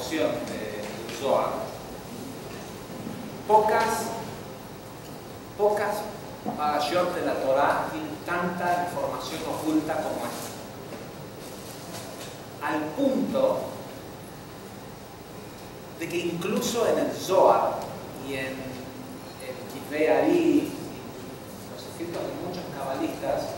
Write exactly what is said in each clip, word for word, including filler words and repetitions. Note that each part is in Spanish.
porción del Zohar, pocas, pocas parashot de la Torah tienen tanta información oculta como esta. Al punto de que incluso en el Zohar y en el Kitvei Ari, los escritos de muchos cabalistas,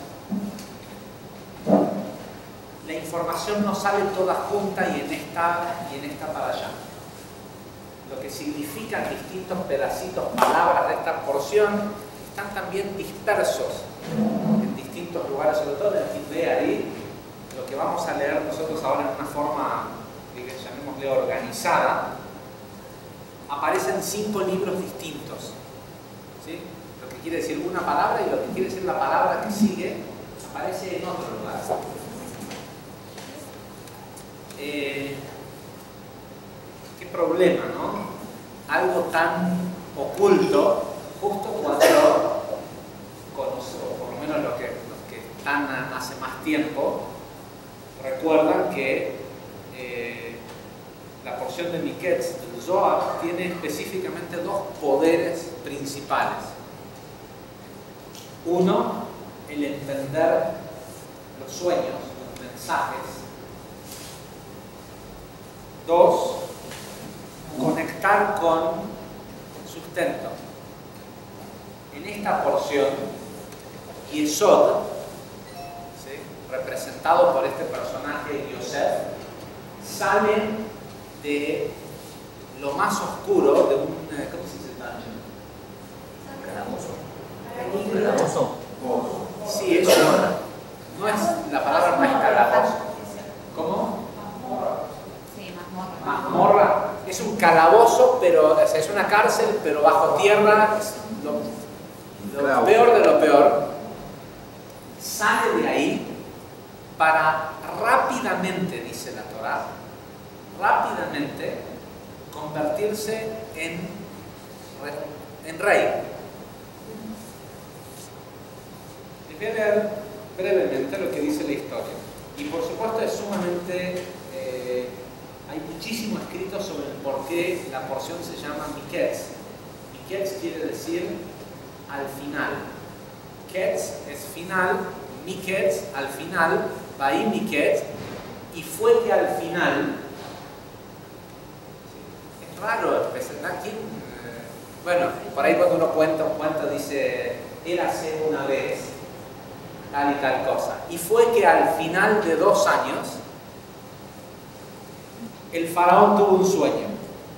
la información no sale toda junta y en esta, y en esta para allá. Lo que significan distintos pedacitos, palabras de esta porción, están también dispersos en distintos lugares, sobre todo en el Kitvei Ari. Lo que vamos a leer nosotros ahora en una forma, llamémosle organizada, aparecen cinco libros distintos, ¿sí? Lo que quiere decir una palabra y lo que quiere decir la palabra que sigue aparece en otro lugar. Eh, qué problema, ¿no? Algo tan oculto, justo cuando conozco, por lo menos los que, los que están hace más tiempo, recuerdan que eh, la porción de Miketz del Zohar tiene específicamente dos poderes principales. Uno, el entender los sueños, los mensajes. Dos, conectar con el sustento. En esta porción, Yesod, ¿sí?, representado por este personaje Yosef, sale de lo más oscuro de un... ¿Cómo se dice? Calabozo. Calabozo. Sí, eso no es, la palabra no es calabozo. ¿Cómo? Sí, mazmorra. Mazmorra. Es un calabozo, pero o sea, es una cárcel, pero bajo tierra, es lo, lo peor de lo peor. Sale de ahí para rápidamente, dice la Torá, rápidamente convertirse en, en rey. Les voy a leer brevemente lo que dice la historia. Y por supuesto es sumamente... Eh, hay muchísimo escrito sobre el por qué la porción se llama Miketz. Miketz quiere decir al final. Ketz es final, Miketz al final, Vai Miketz, y fue que al final... Es raro empezar aquí. Bueno, por ahí cuando uno cuenta un cuento dice, érase una vez tal y tal cosa. Y fue que al final de dos años, el faraón tuvo un sueño.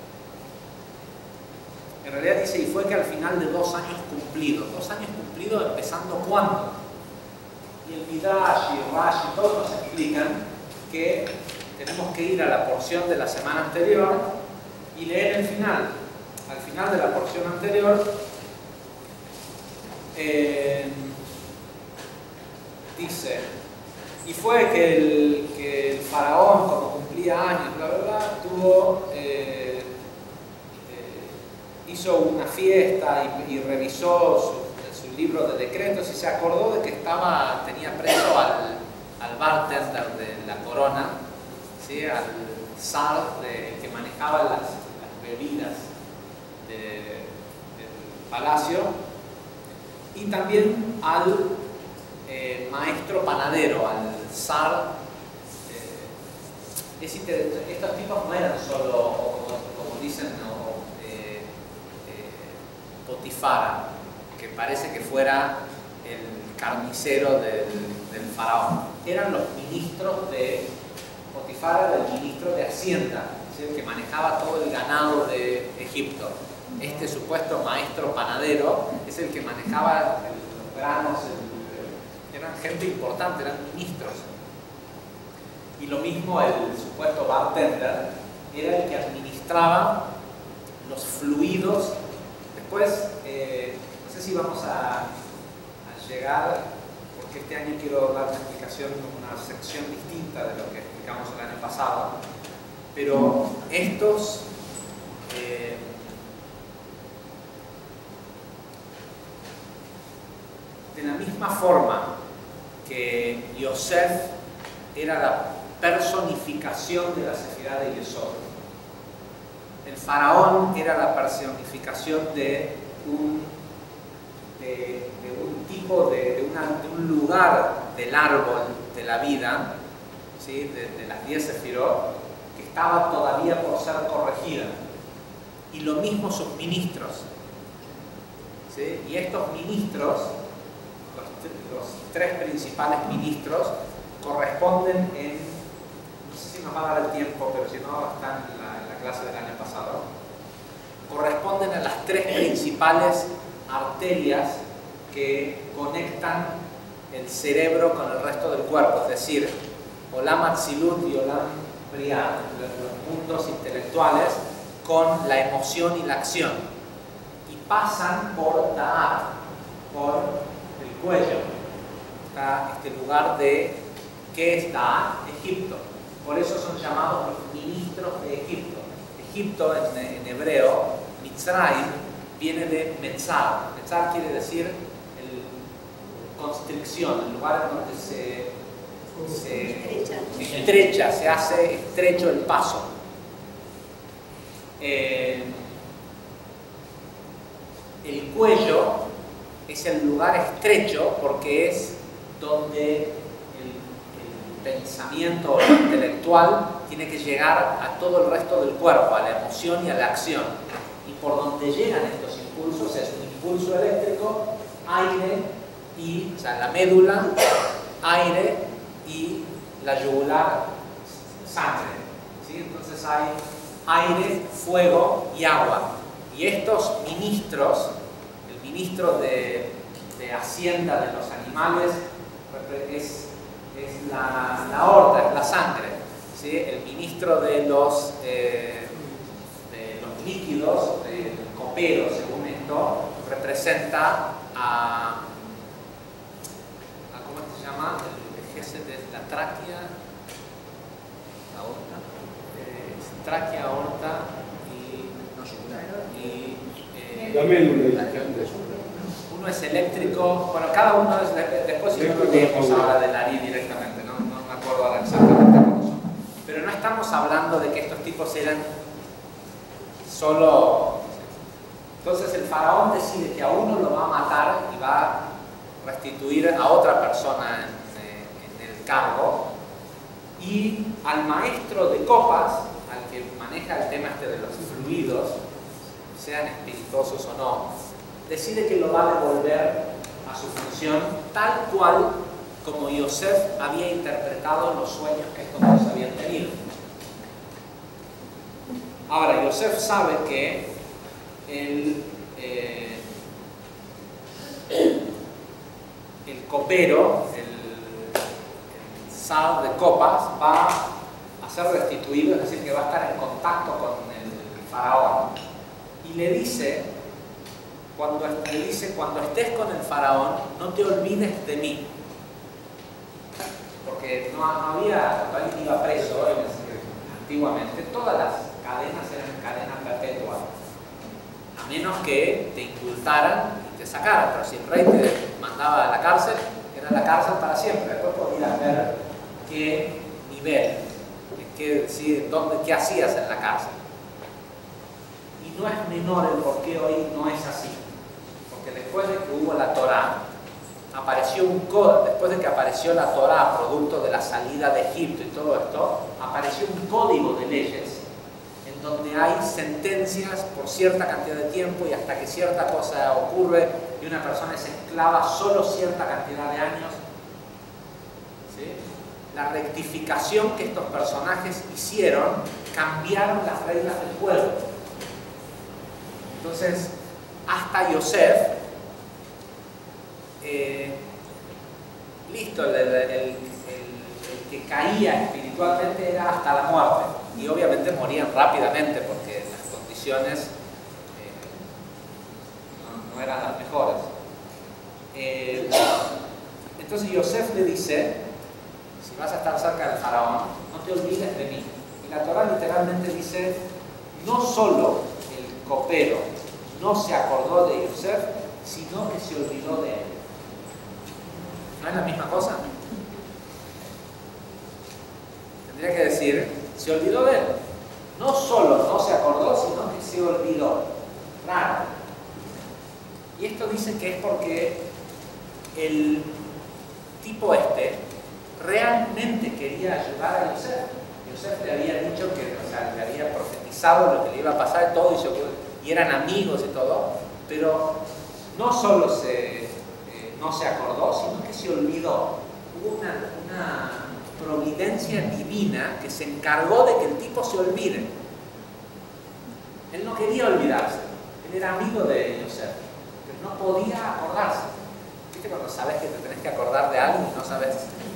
En realidad dice, y fue que al final de dos años cumplidos. Dos años cumplidos empezando ¿cuándo? Y el Midrash y Rashi, todos nos explican que tenemos que ir a la porción de la semana anterior y leer el final. Al final de la porción anterior eh, dice, y fue que el, que el faraón, cuando cumplía años, bla, bla, bla, tuvo, eh, eh, hizo una fiesta y, y revisó su, su libro de decretos y se acordó de que estaba, tenía preso al, al bartender de la corona, ¿sí?, al zar de, que manejaba las, las bebidas de, del palacio, y también al eh, maestro panadero, al zar. Eh, es interesante, estos tipos no eran solo, como, como dicen, no, eh, eh, Potifara, que parece que fuera el carnicero del, del faraón. Eran los ministros de Potifara, del ministro de Hacienda, ¿sí?, el que manejaba todo el ganado de Egipto. Este supuesto maestro panadero es el que manejaba los granos, el, eran gente importante, eran ministros. Y lo mismo el supuesto bartender era el que administraba los fluidos. Después, eh, no sé si vamos a, a llegar, porque este año quiero dar una explicación, una sección distinta de lo que explicamos el año pasado, pero estos eh, de la misma forma que Yosef era la personificación de la Sefirá de Yesod, el faraón era la personificación de un, de, de un tipo, de, de, una, de un lugar del árbol de la vida, ¿sí? de, de las diez sefirot, que estaba todavía por ser corregida. Y lo mismo sus ministros. ¿Sí? Y estos ministros, los, los tres principales ministros, corresponden en, no sé si nos va a dar el tiempo, pero si no están en la, en la clase del año pasado, corresponden a las tres principales arterias que conectan el cerebro con el resto del cuerpo, es decir, Olam Atzilut y Olam Briah, los mundos intelectuales, con la emoción y la acción, y pasan por Da'at, por el cuello. Está este lugar de ¿qué es Da'at? Egipto. Por eso son llamados los ministros de Egipto. Egipto en, en hebreo, Mitzrayim, viene de Metzar. Metzar quiere decir el, constricción, el lugar en donde se, se estrecha. estrecha, se hace estrecho el paso. Eh, el cuello es el lugar estrecho porque es donde el, el pensamiento intelectual tiene que llegar a todo el resto del cuerpo, a la emoción y a la acción. Y por donde llegan estos impulsos es un impulso eléctrico, aire y, o sea, la médula, aire y la yugular, sangre. ¿Sí? Entonces hay aire, fuego y agua. Y estos ministros, el ministro de, de Hacienda de los animales es, es la, la aorta, es la sangre. ¿Sí? El ministro de los, eh, de los líquidos, del copero, según esto, representa a, a ¿cómo se llama? El jefe de la tráquea, la aorta. Tráquea, aorta y, y eh, la médula. Uno es eléctrico, bueno, cada uno es, después si no lo leemos ahora de nariz directamente, ¿no? No me acuerdo ahora exactamente cómo son. Pero no estamos hablando de que estos tipos eran solo... Entonces el faraón decide que a uno lo va a matar y va a restituir a otra persona en, en el cargo, y al maestro de copas, al que maneja el tema este de los fluidos, sean espirituosos o no, decide que lo va a devolver a su función tal cual como Yosef había interpretado los sueños que estos dos habían tenido. Ahora, Yosef sabe que el, eh, el copero, el, el zar de copas, va a ser restituido, es decir, que va a estar en contacto con el faraón. Y le dice, cuando, le dice, cuando estés con el faraón, no te olvides de mí. Porque no, no había, cuando alguien iba preso, antiguamente, todas las cadenas eran cadenas perpetuas. A menos que te indultaran y te sacaran. Pero si el rey te mandaba a la cárcel, era la cárcel para siempre. Después podías ver qué nivel, qué, sí, dónde, qué hacías en la cárcel. Y no es menor el por qué hoy no es así. Porque después de que hubo la Torá, apareció un código, después de que apareció la Torá, producto de la salida de Egipto y todo esto, apareció un código de leyes en donde hay sentencias por cierta cantidad de tiempo y hasta que cierta cosa ocurre y una persona es esclava solo cierta cantidad de años. ¿Sí? La rectificación que estos personajes hicieron cambiaron las reglas del juego. Entonces, hasta Yosef, eh, listo, el, el, el, el, el que caía espiritualmente era hasta la muerte. Y obviamente morían rápidamente porque las condiciones eh, no, no eran las mejores. Eh, entonces Yosef le dice, si vas a estar cerca del faraón, no te olvides de mí. Y la Torá literalmente dice, no solo el copero no se acordó de Yosef, sino que se olvidó de él. ¿No es la misma cosa? Tendría que decir, se olvidó de él. No solo no se acordó, sino se olvidó. Raro. Y esto dice que es porque el tipo este realmente quería ayudar a Yosef. Yosef le había dicho que, o sea, le había profetizado lo que le iba a pasar y todo, y, se, y eran amigos y todo, pero no solo se, eh, no se acordó, sino que se olvidó. Hubo una, una providencia divina que se encargó de que el tipo se olvide. Él no quería olvidarse, él era amigo de Yosef, pero no podía acordarse. ¿Viste cuando sabes que te tenés que acordar de algo y no sabes?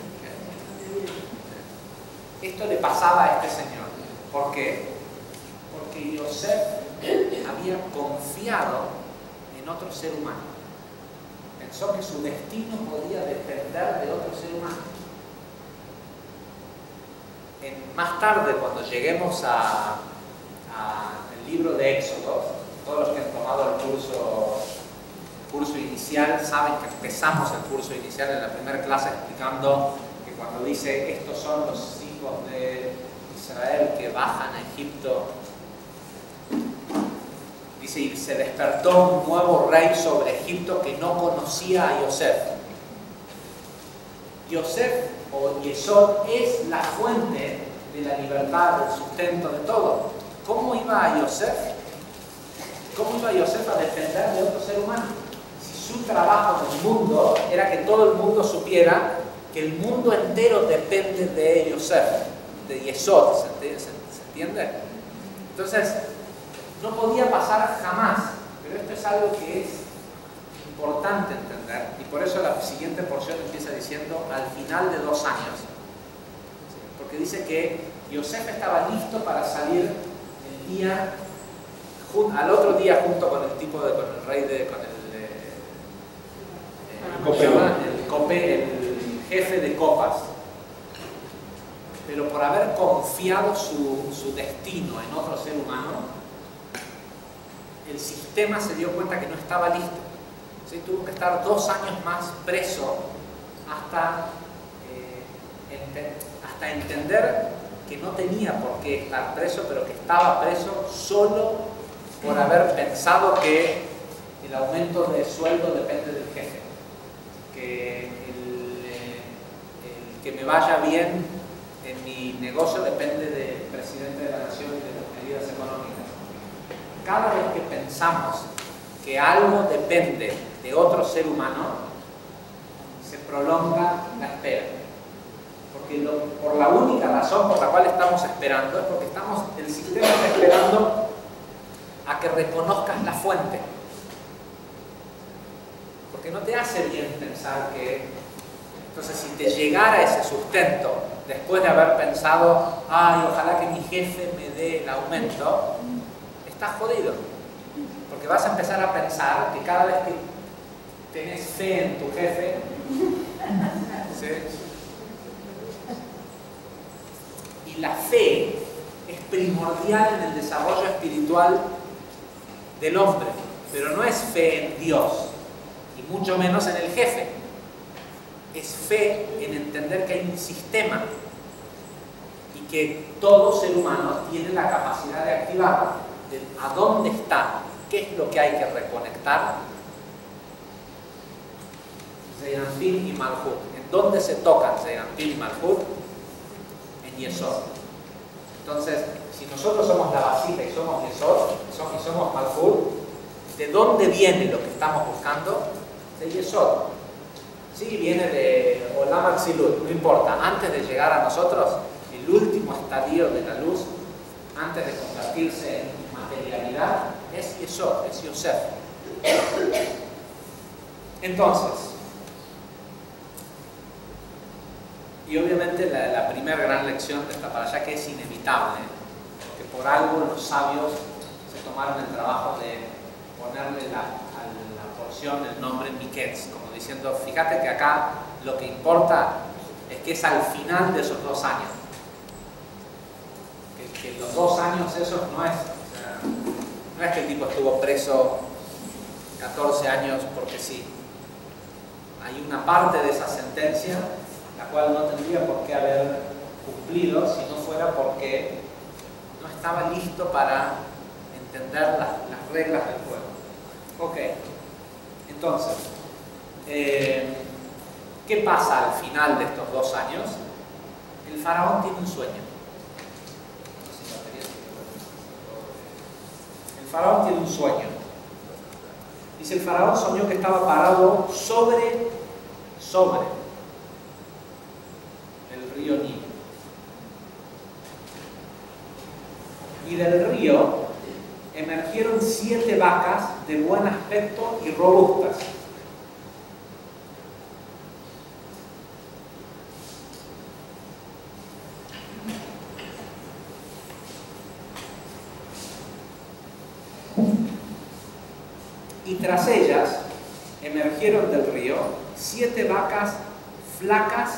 Esto le pasaba a este señor. ¿Por qué? Porque Yosef había confiado en otro ser humano. Pensó que su destino podía depender de otro ser humano. En, más tarde, cuando lleguemos a, a el libro de Éxodo, todos los que han tomado el curso, el curso inicial saben que empezamos el curso inicial en la primera clase explicando que cuando dice estos son los hijos de Israel que bajan a Egipto, dice, y se despertó un nuevo rey sobre Egipto que no conocía a Yosef. Yosef o Yesod es la fuente de la libertad, del sustento, de todo. ¿Cómo iba a Yosef? ¿Cómo iba Yosef a depender de otro ser humano? Si su trabajo en el mundo era que todo el mundo supiera que el mundo entero depende de Yosef, de Yesod, ¿se entiende? ¿Se entiende? Entonces, no podía pasar jamás, pero esto es algo que es importante entender, y por eso la siguiente porción empieza diciendo al final de dos años, porque dice que Yosef estaba listo para salir el día, al otro día junto con el tipo de, con el rey de, con el, eh, el, el, cope, el jefe de copas, pero por haber confiado su, su destino en otro ser humano, el sistema se dio cuenta que no estaba listo. ¿Sí? Tuvo que estar dos años más preso hasta, eh, ente hasta entender que no tenía por qué estar preso, pero que estaba preso solo por haber pensado que el aumento de sueldo depende del jefe, que el, eh, el que me vaya bien en mi negocio depende del presidente de la nación y de las medidas económicas. Cada vez que pensamos que algo depende de otro ser humano, se prolonga la espera. Porque lo, por la única razón por la cual estamos esperando es porque estamos, el sistema está esperando a que reconozcas la fuente. Porque no te hace bien pensar que, entonces si te llegara ese sustento después de haber pensado, ay, ojalá que mi jefe me dé el aumento, estás jodido, porque vas a empezar a pensar que cada vez que tenés fe en tu jefe, ¿sí? Y la fe es primordial en el desarrollo espiritual del hombre, pero no es fe en Dios, y mucho menos en el jefe. Es fe en entender que hay un sistema y que todo ser humano tiene la capacidad de activarlo. ¿A dónde está? ¿Qué es lo que hay que reconectar? Zeranpil y Malhut. ¿En dónde se tocan Zeranpil y Malhut? En Yesod. Entonces, si nosotros somos la vasija y somos Yesod y somos Malhut, ¿de dónde viene lo que estamos buscando? De Yesod. Sí, viene de Olam Atzilut, no importa. Antes de llegar a nosotros, el último estadio de la luz, antes de convertirse en materialidad, es Yesod, es Yosef. Entonces, y obviamente la, la primera gran lección de esta parasha, que es inevitable, que por algo los sabios se tomaron el trabajo de ponerle la, a la porción el nombre Miketz, como diciendo, fíjate que acá lo que importa es que es al final de esos dos años. Que, que los dos años esos no es, o sea, no es que el tipo estuvo preso catorce años porque sí. Hay una parte de esa sentencia la cual no tendría por qué haber cumplido si no fuera porque no estaba listo para entender las, las reglas del juego. Ok, entonces, eh, ¿qué pasa al final de estos dos años? El faraón tiene un sueño. El faraón tiene un sueño. Dice, el faraón soñó que estaba parado sobre, sobre el río Nilo. Y del río emergieron siete vacas de buen aspecto y robustas. Y tras ellas emergieron del río siete vacas flacas,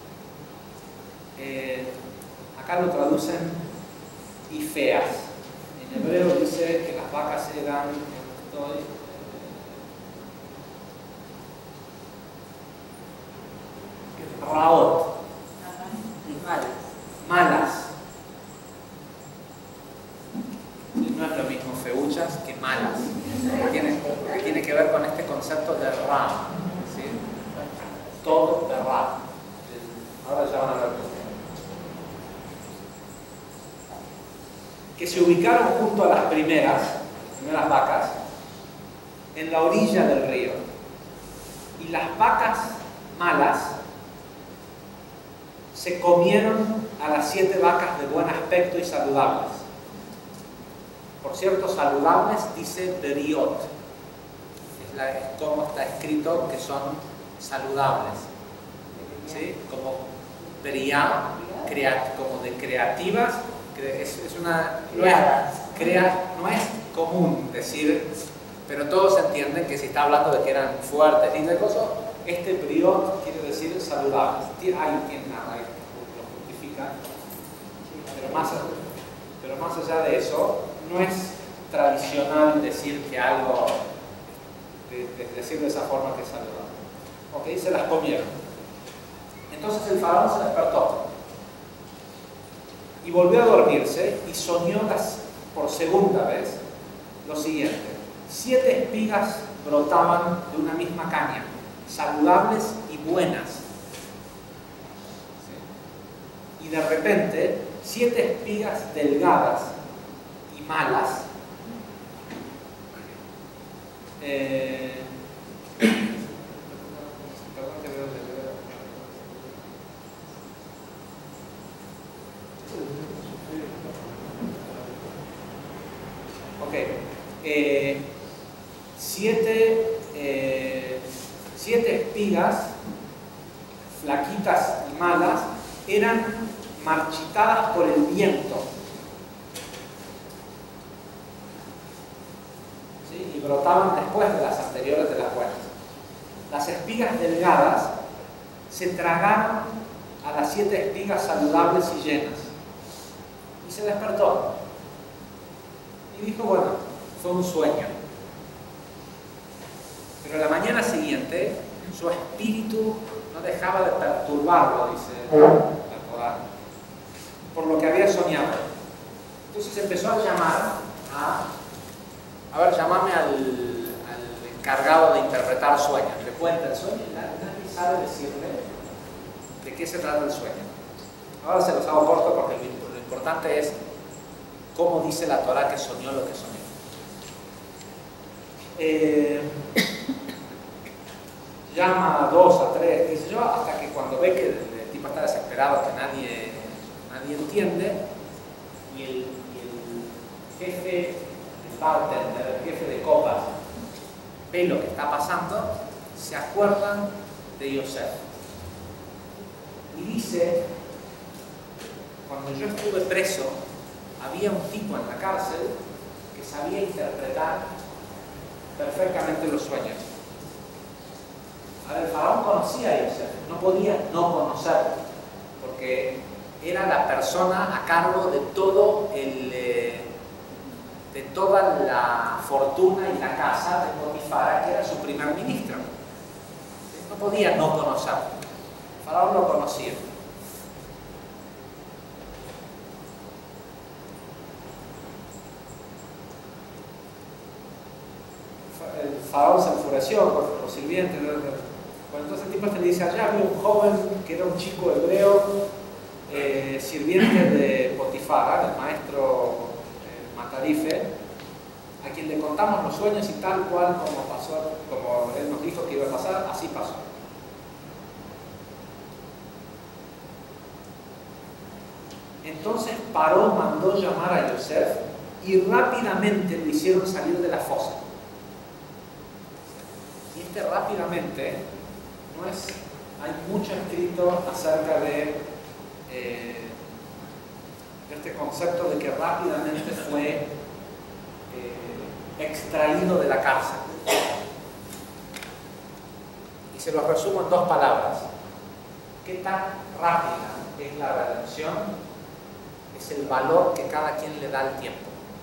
eh, acá lo traducen, y feas. En hebreo dice que las vacas eran, estoy, raot, Malas. malas. No es lo mismo feuchas que malas. Tiene, porque tiene que ver con este concepto de ra, ¿sí? Todo de ra. Ahora ya van a ver. Que se ubicaron junto a las primeras, primeras vacas, en la orilla del río. Y las vacas malas se comieron a las siete vacas de buen aspecto y saludables. Por cierto, saludables dice beriot. Es, la, es como está escrito que son saludables. ¿Sí? Como beria, crea, como de creativas. Es, es una, no es, crea, no es común decir, pero todos entienden que si está hablando de que eran fuertes y de cosas, este beriot quiere decir saludables. Hay quien lo justifica, pero más, pero más allá de eso, no es tradicional decir que algo, de, de decir de esa forma que es saludable. Ok, se las comieron. Entonces el faraón se despertó y volvió a dormirse y soñó las, por segunda vez lo siguiente: siete espigas brotaban de una misma caña, saludables y buenas. ¿Sí? Y de repente, siete espigas delgadas y malas, eh, ok, eh, siete, eh, siete espigas flaquitas y malas eran marchitadas por el viento. ¿Sí? Y brotaban después de las anteriores de las buenas. Las espigas delgadas se tragaron a las siete espigas saludables y llenas. Y se despertó. Y dijo, bueno, fue un sueño. Pero la mañana siguiente, su espíritu no dejaba de perturbarlo, dice la Torá, por lo que había soñado. Entonces empezó a llamar a... A ver, llamame al, al encargado de interpretar sueños. Le cuenta el sueño y nadie sabe decirle de qué se trata el sueño. Ahora se los hago corto porque lo, lo importante es cómo dice la Torá que soñó lo que soñó. Eh, llama a dos, a tres, qué sé yo, hasta que cuando ve que el, el tipo está desesperado, que nadie, nadie entiende, y el, y el jefe, el bartender, el jefe de copas, ve lo que está pasando, se acuerdan de Yosef. Y dice, cuando yo estuve preso, había un tipo en la cárcel que sabía interpretar perfectamente los sueños. Ahora, el faraón conocía a Yosef, no podía no conocerlo, porque era la persona a cargo de todo el, eh, de toda la fortuna y la casa de Potifara, que era su primer ministro. No podía no conocerlo. El faraón lo conocía. el faraón se enfureció con los sirvientes. Bueno, entonces el tipo este le dice, allá había un joven que era un chico hebreo, eh, sirviente de Potifar, el maestro eh, Matarife, a quien le contamos los sueños y tal cual como pasó, como él nos dijo que iba a pasar, así pasó. Entonces Paró mandó llamar a Yosef y rápidamente lo hicieron salir de la fosa. Y este rápidamente, no es, hay mucho escrito acerca de, eh, de este concepto de que rápidamente fue eh, extraído de la cárcel. Y se lo resumo en dos palabras. ¿Qué tan rápida es la redención? Es el valor que cada quien le da al tiempo.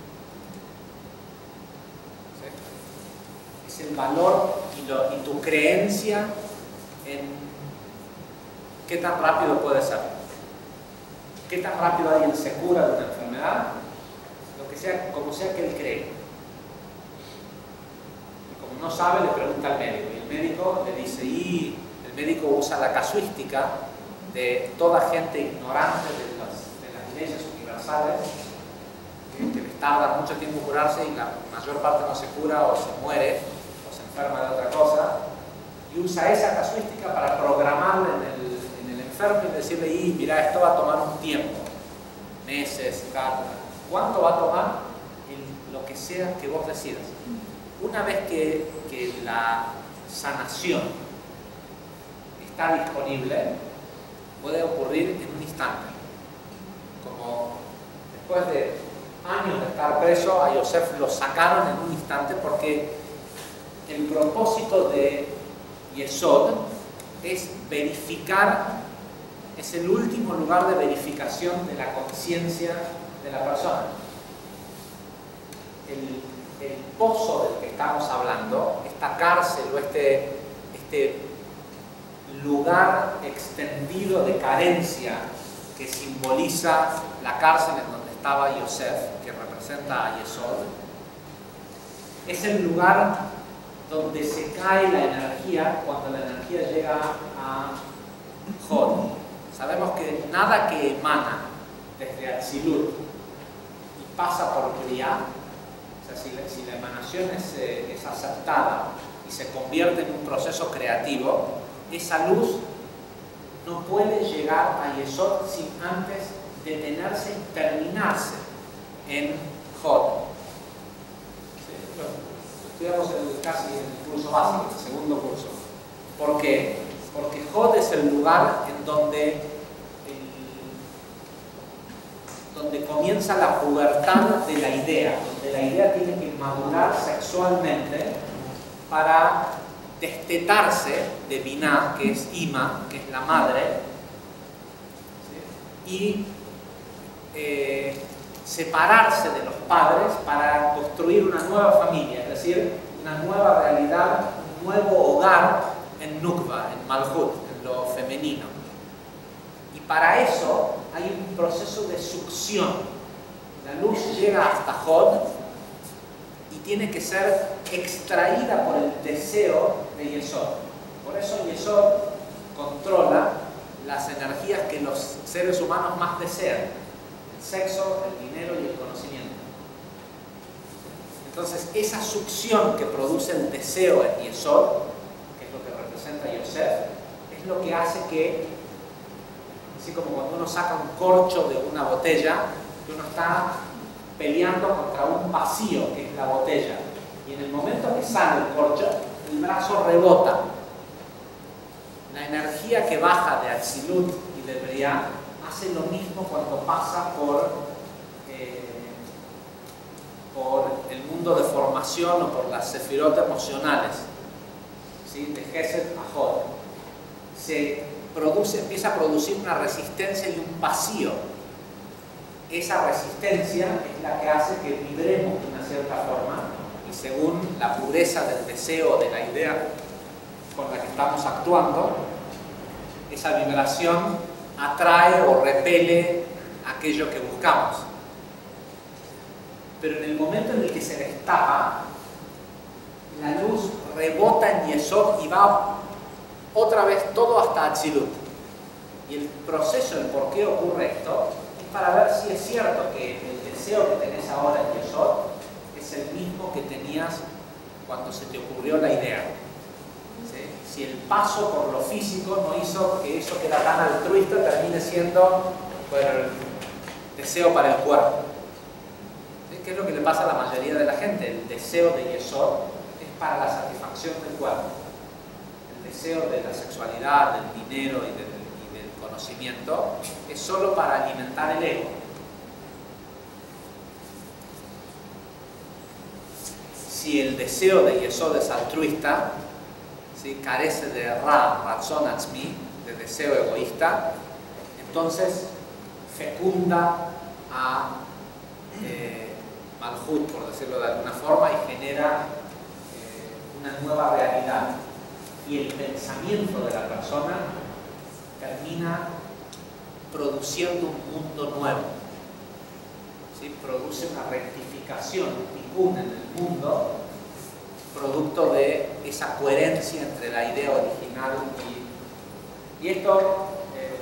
¿Sí? Es el valor y, lo, y tu creencia en qué tan rápido puede ser. Qué tan rápido alguien se cura de una enfermedad, lo que sea, como sea que él cree. Y como no sabe, le pregunta al médico. Y el médico le dice, y el médico usa la casuística de toda gente ignorante de las leyes universales, que, que les tarda mucho tiempo curarse y la mayor parte no se cura o se muere o se enferma de otra cosa, y usa esa casuística para programarle en el, en el enfermo y decirle, y mira, esto va a tomar un tiempo, meses, cada, ¿cuánto va a tomar? El, lo que sea que vos decidas. Una vez que, que la sanación está disponible, puede ocurrir en un instante. Como después de años de estar preso, a Yosef lo sacaron en un instante porque el propósito de Yesod es verificar, es el último lugar de verificación de la conciencia de la persona. El, el pozo del que estamos hablando, esta cárcel o este, este lugar extendido de carencia que simboliza la cárcel en donde estaba Yosef, que representa a Yesod, es el lugar donde se cae la energía cuando la energía llega a Hod. Sabemos que nada que emana desde Atzilut y pasa por Briah, o sea, si la, si la emanación es, eh, es aceptada y se convierte en un proceso creativo, esa luz no puede llegar a Yesod sin antes detenerse y terminarse en Hod. ¿Sí? Bueno, estudiamos el, casi el curso básico, el segundo curso. ¿Por qué? Porque Hod es el lugar en donde, el, donde comienza la pubertad de la idea, donde la idea tiene que madurar sexualmente para destetarse de Binah, que es Ima, que es la madre, ¿sí? Y eh, separarse de los padres para construir una nueva familia, es decir, una nueva realidad, un nuevo hogar en Nukva, en Malhut, en lo femenino. Y para eso hay un proceso de succión. La luz llega hasta Hod y tiene que ser extraída por el deseo de Yesod. Por eso Yesod controla las energías que los seres humanos más desean: el sexo, el dinero y el conocimiento. Entonces, esa succión que produce el deseo en Yesod, que es lo que representa Yosef, es lo que hace que, así como cuando uno saca un corcho de una botella, que uno está peleando contra un vacío que es la botella, y en el momento que sale el corcho, el brazo rebota. La energía que baja de Atzilut y de Briah hace lo mismo cuando pasa por, eh, por el mundo de formación o por las sefirot emocionales, ¿sí? De Gesed a Hod. Se produce, empieza a producir una resistencia y un vacío. Esa resistencia es la que hace que vibremos de una cierta forma, y según la pureza del deseo, de la idea con la que estamos actuando, esa vibración atrae o repele aquello que buscamos. Pero en el momento en el que se destapa, la luz rebota en Yesod y va otra vez todo hasta Atzilut. Y el proceso, el por qué ocurre esto, es para ver si es cierto que el deseo que tenés ahora en Yesod es el mismo que tenías cuando se te ocurrió la idea. ¿Sí? Si el paso por lo físico no hizo que eso que era tan altruista termine siendo, bueno, el deseo para el cuerpo. ¿Sí? ¿Qué es lo que le pasa a la mayoría de la gente? El deseo de Yesod es para la satisfacción del cuerpo. El deseo de la sexualidad, del dinero y del, y del conocimiento es solo para alimentar el ego. Si el deseo de Yesod es altruista, ¿sí? Carece de Ra, Ratzon Atzmi, de deseo egoísta, entonces fecunda a eh, Malhut, por decirlo de alguna forma, y genera eh, una nueva realidad. Y el pensamiento de la persona termina produciendo un mundo nuevo. ¿Sí? Produce una rectificación, un tikkun en el mundo, producto de esa coherencia entre la idea original y, y esto, eh,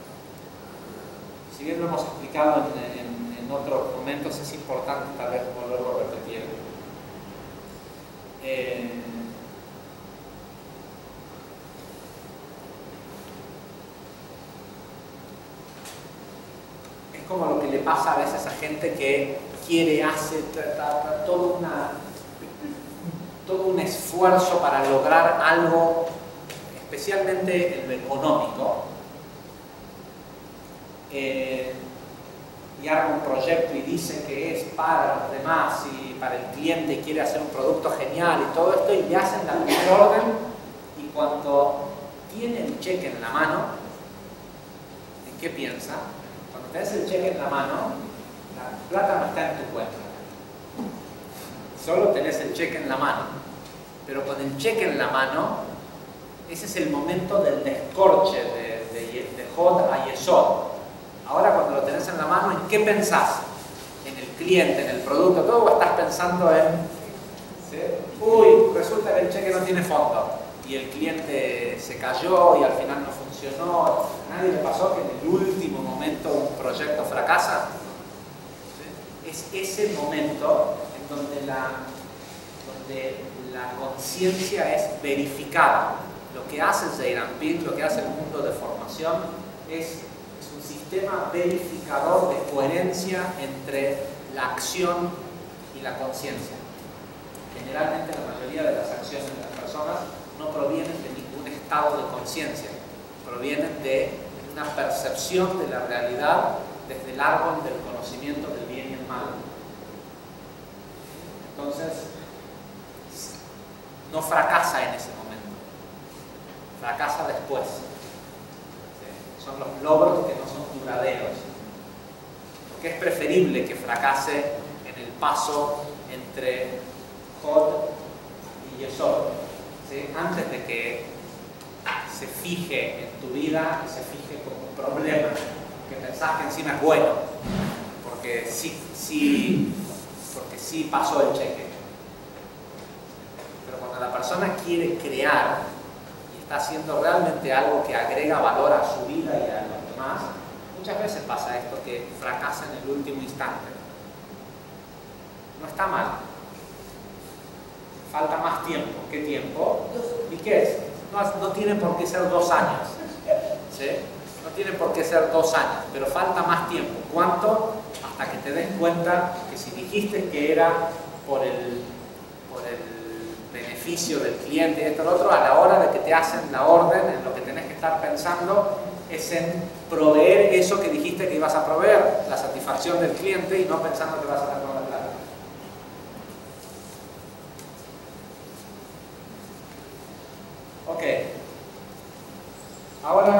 si bien lo hemos explicado en, en, en otros momentos, es importante tal vez volverlo a repetir. Eh, es como lo que le pasa a veces a gente que quiere, hace tratar, todo, una, todo un esfuerzo para lograr algo, especialmente en lo económico, eh, y arma un proyecto y dice que es para los demás y para el cliente y quiere hacer un producto genial y todo esto, y le hacen la primera orden, y cuando tiene el cheque en la mano, ¿en qué piensa? Cuando tenés el cheque en la mano, la plata no está en tu cuenta. Solo tenés el cheque en la mano. Pero con el cheque en la mano, ese es el momento del descorche de, de, de Hod a Yesod. Ahora cuando lo tenés en la mano, ¿en qué pensás? ¿En el cliente, en el producto, todo? ¿O estás pensando en, ¿sí? Uy, resulta que el cheque no tiene fondo y el cliente se cayó y al final no funcionó? ¿A nadie le pasó que en el último momento un proyecto fracasa? ¿Sí? Es ese momento en donde la, donde la conciencia es verificada. Lo que hace Zeir Anpin, lo que hace el mundo de formación es, es un sistema verificador de coherencia entre la acción y la conciencia. Generalmente la mayoría de las acciones de las personas no provienen de ningún estado de conciencia, provienen de una percepción de la realidad desde el árbol del conocimiento del bien y el mal. Entonces, no fracasa en ese momento, fracasa después. ¿Sí? Son los logros que no son duraderos. Porque es preferible que fracase en el paso entre Hod y Yesod, ¿sí? Antes de que se fije en tu vida y se fije como un problema, que pensás que encima es bueno, porque sí, sí, porque sí pasó el cheque. Pero cuando la persona quiere crear y está haciendo realmente algo que agrega valor a su vida y a los demás, muchas veces pasa esto, que fracasa en el último instante. No está mal. Falta más tiempo. ¿Qué tiempo? ¿Y qué es? No, no tiene por qué ser dos años. ¿Sí? No tiene por qué ser dos años, pero falta más tiempo. ¿Cuánto? Hasta que te des cuenta que si dijiste que era por el, por el beneficio del cliente y esto y lo otro, a la hora de que te hacen la orden, en lo que tenés que estar pensando es en proveer eso que dijiste que ibas a proveer, la satisfacción del cliente, y no pensando que vas a ganar la plata. Ok. Ahora